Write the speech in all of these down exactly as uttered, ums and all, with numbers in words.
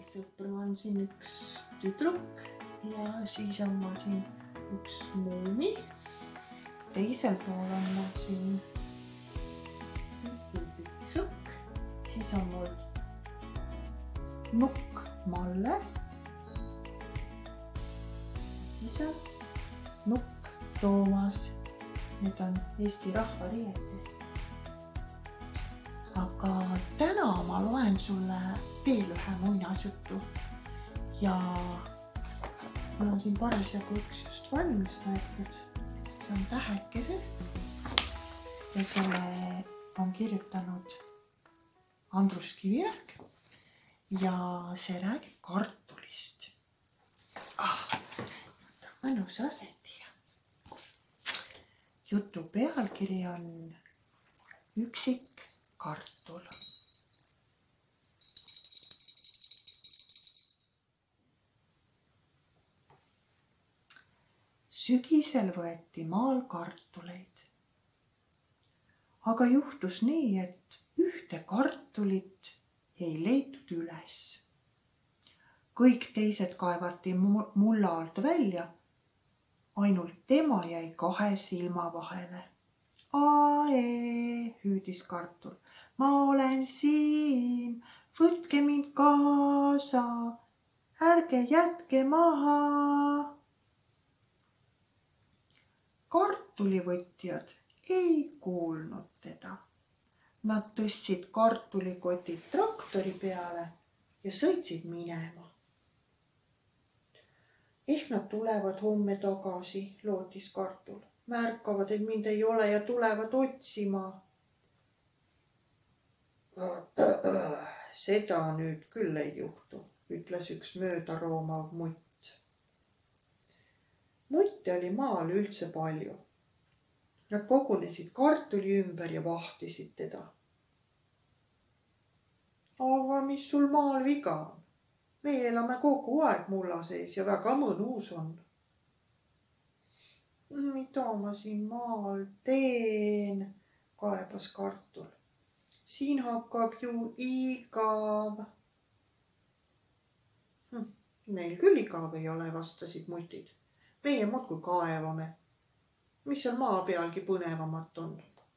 sõpru on siin üks tüdruk ja siis on mul siin üks Moomi. Teisel pool on mul siin Pitsuk, siis on mul Nukk Malle, siis on Nukk Toomas. Need on Eesti rahvariietes. Aga täna ma loen sulle veel ühe muinasjutu ja mul on siin parasjagu üks just valmis võetud. See on Tähekesest ja selle on kirjutanud Andrus Kivirähk ja see räägib kartulist. Ah, mõnus asendi. Jutu pealkiri on Üksik kartul. Sügisel võeti maal kartuleid. Aga juhtus nii, et ühte kartulit ei leitud üles. Kõik teised kaevati mulla alt välja. Ainult tema jäi kahe silma vahele. Ae, hüüdis kartul. Ma olen siin, võtke mind kaasa, ärge jätke maha. Kartulivõtjad ei kuulnud teda. Nad tõstsid kartulikotid traktori peale ja sõitsid minema. Ehk nad tulevad homme tagasi, lootis kartul. Märkavad, et mind ei ole ja tulevad otsima. Seda nüüd küll ei juhtu, ütles üks möödaroomav mutt. Mutte oli maal üldse palju. Nad kogunesid kartuli ümber ja vahtisid teda. Aga mis sul maal viga on? Me elame kogu aeg mulla sees ja väga mõnus on. Mida ma siin maal teen, kaebas kartul. Siin hakkab ju igav. Hm, meil küll igav ei ole, vastasid mutid. Meie muudkui kaevame. Mis seal maa pealgi põnevamat on?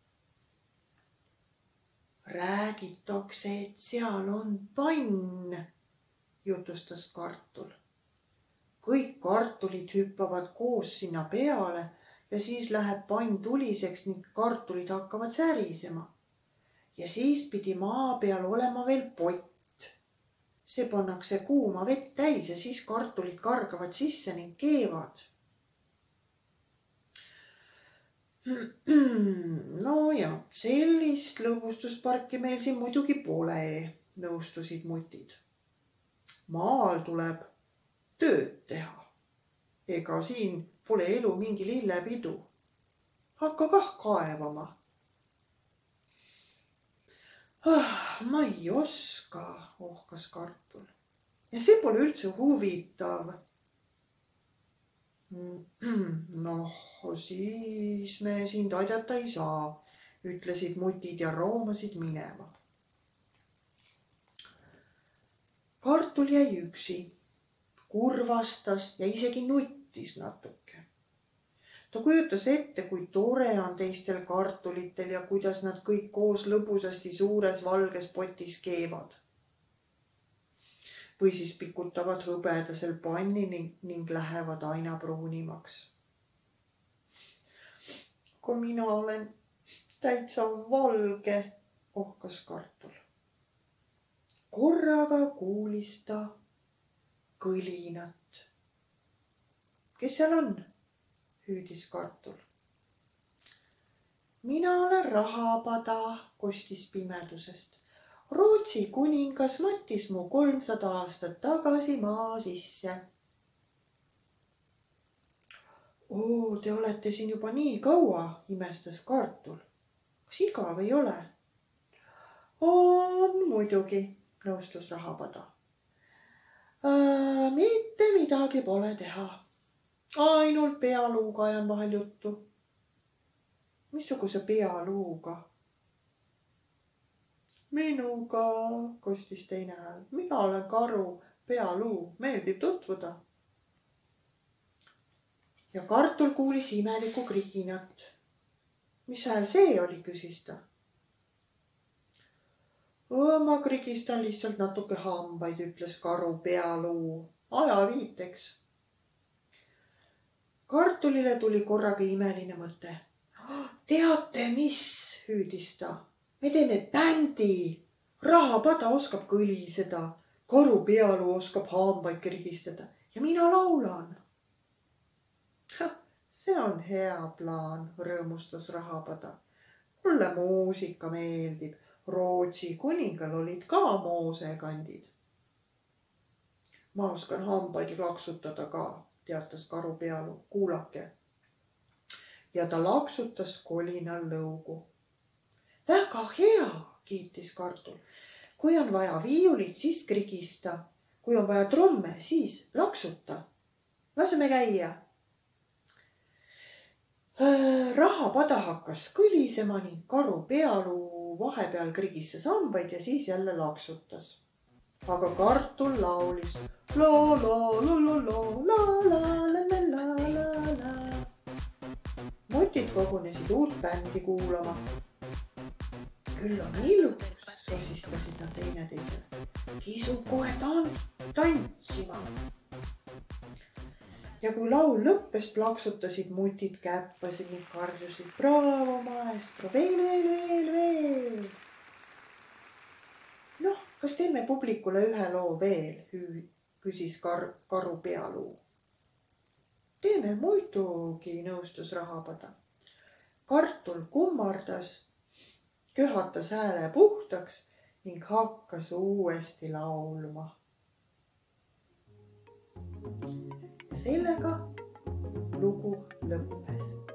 Räägitakse, et seal on pann, jutustas kartul. Kõik kartulid hüppavad koos sinna peale ja siis läheb pann tuliseks ning kartulid hakkavad särisema. Ja siis pidi maa peal olema veel pott. See pannakse kuuma vett täis ja siis kartulid kargavad sisse ning keevad. No ja, sellist lõbustusparki meil siin muidugi pole, nõustusid mutid. Maal tuleb tööd teha. Ega siin pole elu mingi lillepidu. Hakka kah kaevama. Ah, ma ei oska, ohkas kartul. Ja see pole üldse huvitav. Noh, siis me sind aidata ei saa, ütlesid mutid ja roomasid minema. Kartul jäi üksi. Kurvastas ja isegi nuttis natuke. Ta kujutas ette, kui tore on teistel kartulitel ja kuidas nad kõik koos lõbusasti suures valges potis keevad. Või siis pikutavad hõbedasel panni ning, ning lähevad aina pruunimaks. Kui mina olen täitsa valge, ohkas kartul. Korraga kuulis ta kõlinat. Kes seal on? Hüüdis kartul. Mina olen Rahapada, kostis pimedusest. Rootsi kuningas mattis mu kolmsada aastat tagasi maa sisse. Oo, te olete siin juba nii kaua, imestas kartul. Kas igav ei ole? On muidugi, nõustus Rahapada. Äh, mitte midagi pole teha. Ainult pealuuga ajan vahel juttu. Missuguse pealuuga? Minuga, kostis teine hääl. Mina olen karu, Pealuu, meeldib tutvuda. Ja kartul kuulis imelikku kriginat. Mis hääl see oli, küsis ta. Ma krigistan lihtsalt natuke hambaid, ütles karu Pealuu. Aja viiteks. Kartulile tuli korraga imeline mõte. Teate mis, hüüdis ta. Me teeme bändi. Rahapada oskab kõliseda. Karu Pealuu oskab hambaid krigistada. Ja mina laulan. See on hea plaan, rõõmustas Rahapada. Mulle muusika meeldib. Rootsi kuningal olid ka moosekandid. Ma oskan hambaid laksutada ka, teatas karu Pealuu. Kuulake. Ja ta laksutas kolinal lõugu. Väga hea, kiitis kartul. Kui on vaja viiulit, siis krigista. Kui on vaja trumme, siis laksuta. Laseme käia. Rahapada hakkas kõlisema ning karu Pealuu vahepeal krigistas hambaid ja siis jälle laksutas. Aga kartul laulis la la la la la la la la la la la. Mutid kogunesid uut bändi kuulama. Küll on ilus, sosistasid nad teineteisele. Kisu kohe tantsima. Ja kui laul lõppes, plaksutasid mutid käppasid ning karjusid. Bravo, maestro, veel, veel, veel, veel. Noh, kas teeme publikule ühe loo veel, küsis kar karu Pealuu. Teeme muidugi, nõustus Rahapada. Kartul kummardas, köhatas hääle puhtaks ning hakkas uuesti laulma. Sellega lugu lõppes.